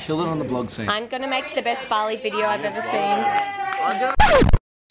kill it on the blog scene. I'm gonna make the best Bali video I've ever seen.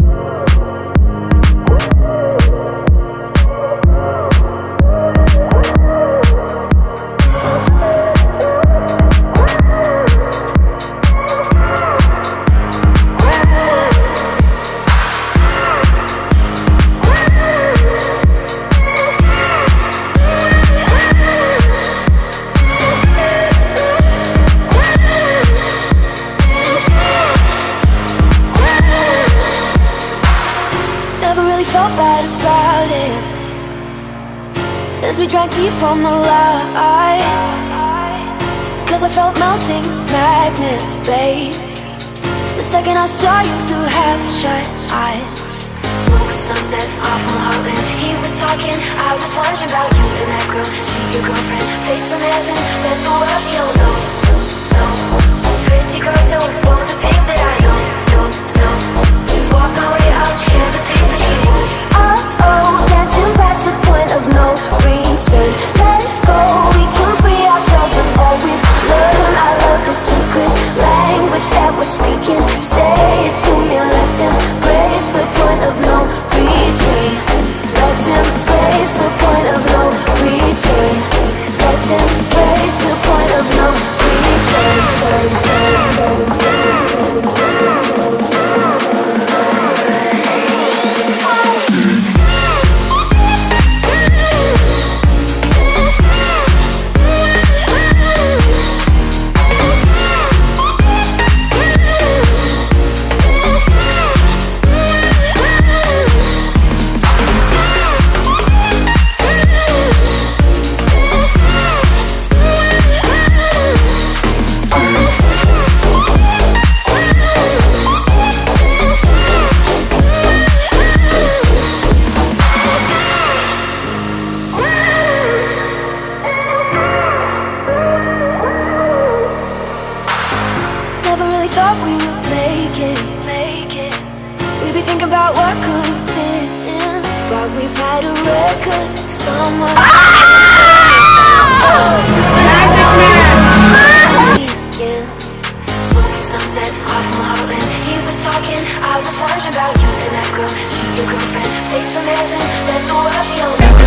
Felt bad about it as we drank deep from the light, 'cause I felt melting magnets, babe, the second I saw you through half-shut eyes. Smoke and sunset off Mulholland. He was talking, I was wondering about you and that girl. She your girlfriend, face from heaven, let the world she don't know. No, pretty girls don't know the things that I know. No, walk my way out, share the things that you won't. Dancing past the point of no return. Let go, we can free ourselves of all we've learned. I love the secret language that we're speaking. Say it to me, let's embrace the point of no return. Let's embrace the point of no return. Let's embrace the point of no return. We be thinking about what could have been, but we've had a record summer. Smoking sunset off Mulholland. He was talking, I was wondering about you and that girl. She your girlfriend, face from heaven, let the world she don't know.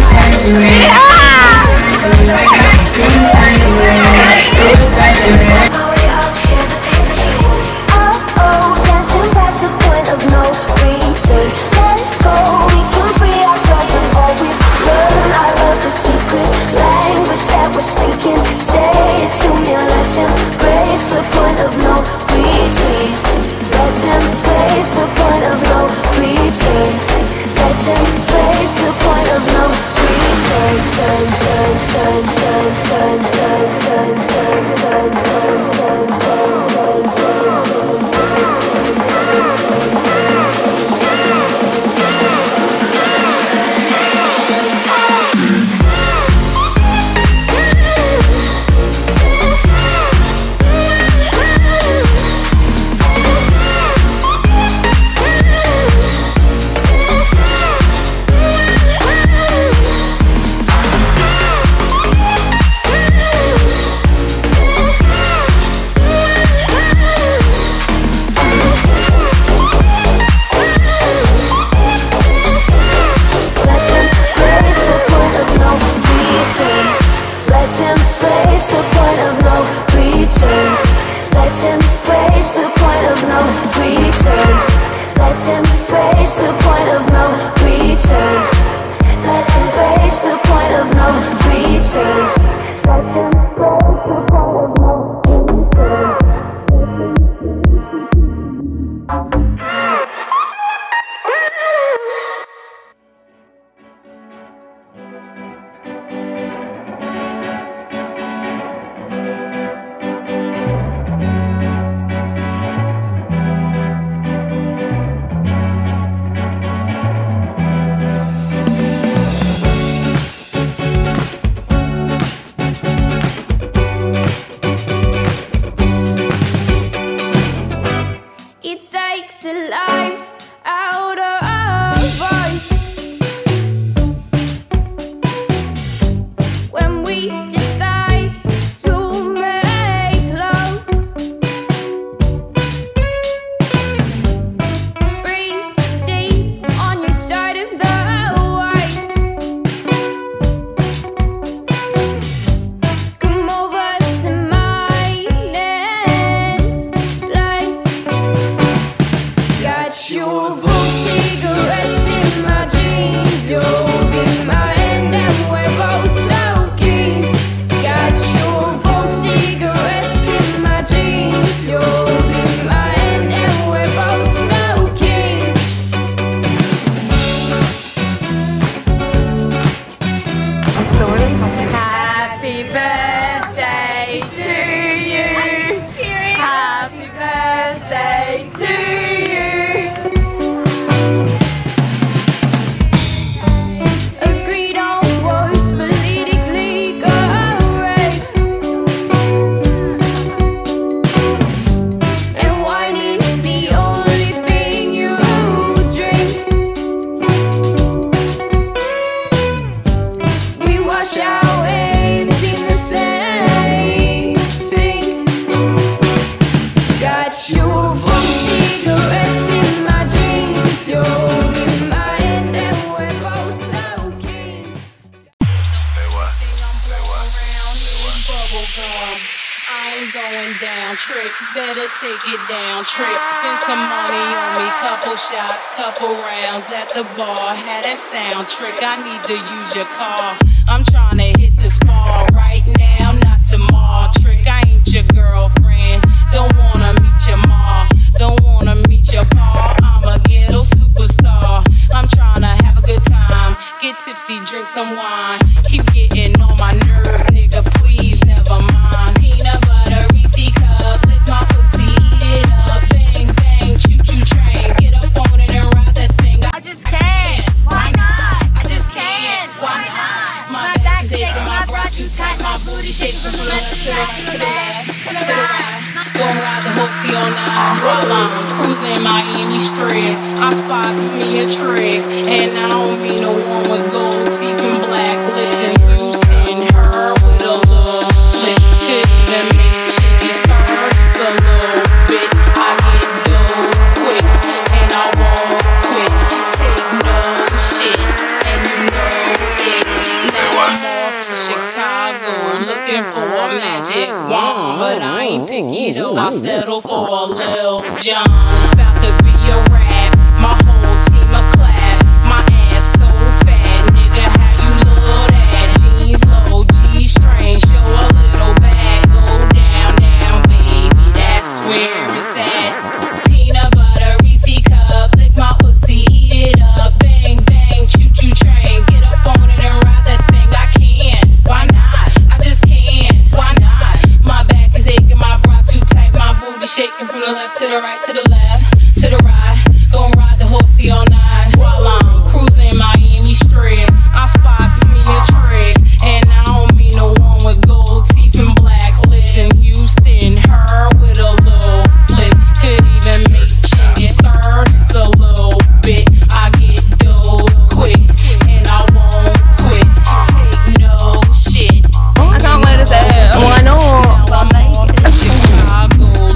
down. Trick, better take it down. Trick, spend some money on me. Couple shots, couple rounds at the bar. Had that sound. Trick, I need to use your car. I'm trying to hit this ball right now, not tomorrow. Trick, I ain't your girlfriend. Don't wanna meet your ma. Don't wanna meet your pa. I'm a ghetto superstar. I'm trying to have a good time. Get tipsy, drink some wine. Keep getting on my nerve, nigga, please never mind. Peanut butter, Reese cup, lick my pussy, eat it up. Bang, bang, choo-choo train. Get up on it and ride that thing. I just can't. Why not? I just can't. Why not? My back is aching, my bra too tight, my booty shaking from the left to the right, to the left, to the right. Gon' ride the horsey all night while I'm cruising Miami Strip. I spots me a trick, and I don't mean no one with gold teeth and black lips in Houston. Her with a little flick, could even make chicken stir just a little bit. I get dough quick, and I won't quit. Take no shit, and you know it. Now I'm off to Chicago, looking for a magic wand, but I ain't picky though. I settle for a Lil Jon. It's about to be a rap, my whole team a clap. My ass so fat, nigga, how you love that? Jeans low, G-string, show a little back. Go down, down, baby, that's where it's at. Peanut butter, Reese cup, lick my pussy, eat it up. Bang, bang, choo-choo train. Get up on it and ride that thing. I can, why not? I just can, why not? My back is aching, my bra too tight, my booty shaking from the left to the right, to the left, to the right. Gon' ride the horsey all night while I'm cruising Miami Strip. I spots me a trick, and I don't mean no one with gold teeth and black lips in Houston. Her with a little flick, could even make chicken stir just a little bit. I get dough quick, and I won't quit. Take no shit. I can't wait to say it. Oh, I know. Now I'm off to Chicago.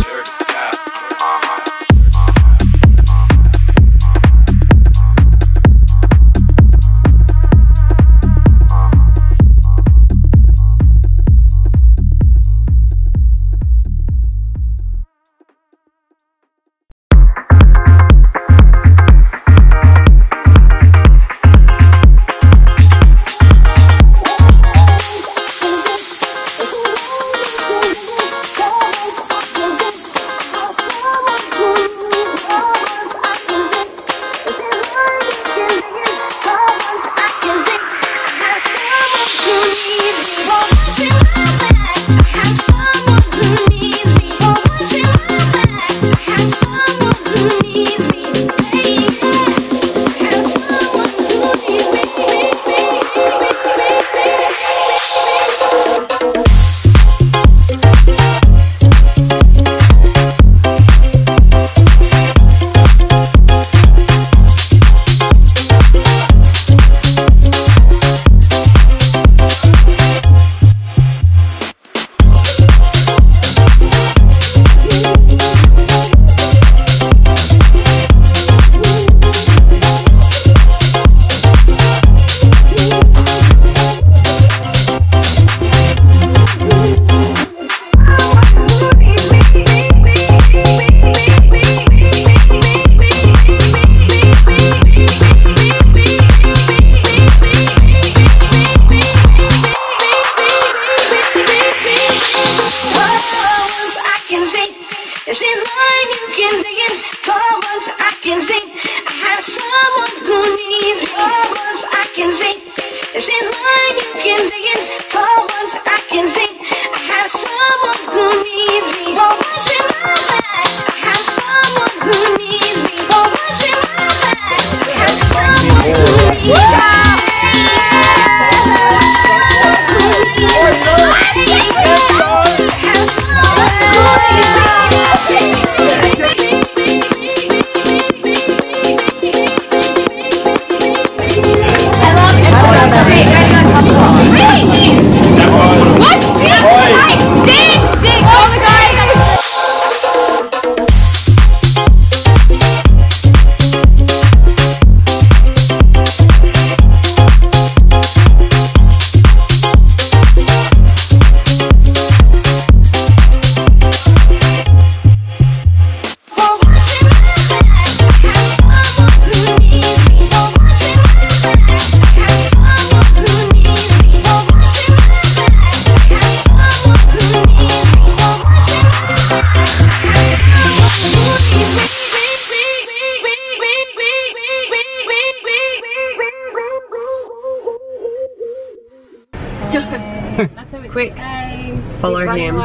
Quick, Hey. follow him.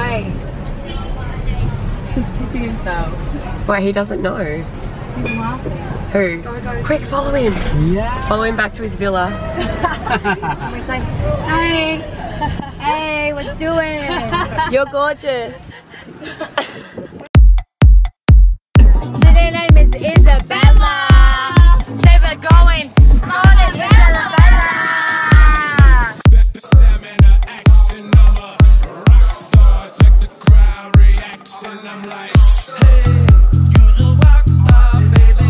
He's pissing himself. Wait, he doesn't know. He's laughing. Who? Quick, follow him. Yeah. Follow him back to his villa. It's like, hey, hey, what's doing? You're gorgeous. So their name is Isabella. Say we're going on it, Isabella. Stamina action, I'm a rock star. Check the crowd reaction. I'm like, hey, you's a rock star, baby.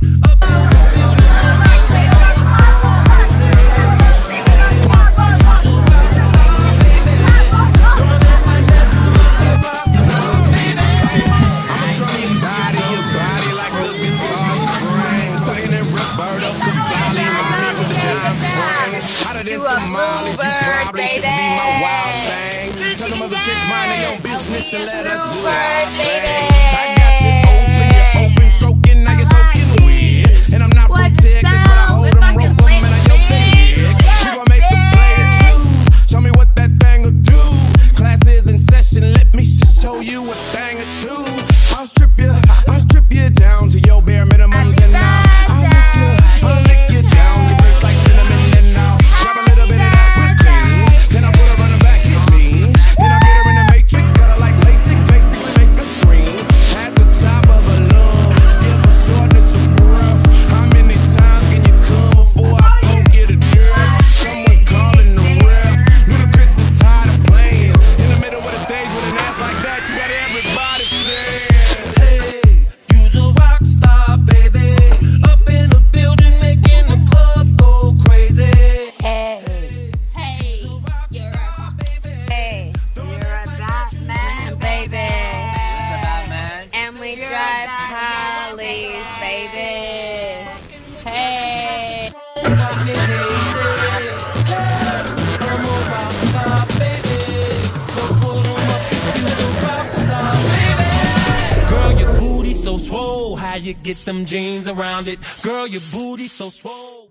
Business and let us do our thing. I got it open, stroking, now you're soaking wet. And I'm not from Texas, but I hold them, rope them, and I know they she gon' make the player choose. Show me what that thing'll do. Class is in session, let me show you a thing or two. I'll strip you down to your bare minimums, and I'll lick you down. Your taste like cinnamon, and I'll grab a little bit of that whipped cream. Then I'll put her on the back of me. Then I'll get her in the matrix, cut her like LASIK, basically make her scream. At the top of her lungs, give her shortness of breath. How many times can you come before I go get a girl? Someone calling the ref. Ludacris is tired of playing. In the middle of the stage with an ass like that, you got everybody saying, hey, you's a rock star, baby. Up in the building, making the club go crazy. Hey, you're a Batman, baby. And we drive Harleys, baby. Hey. Girl, your booty so swole. How you get them jeans around it? Girl, your booty so swole.